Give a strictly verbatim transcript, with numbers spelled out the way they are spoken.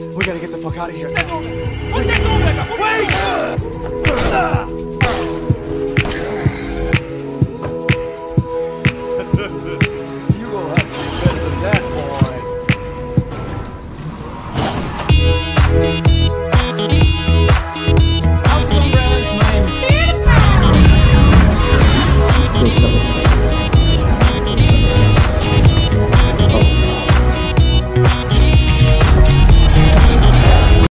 We gotta get the fuck out of here. Wait!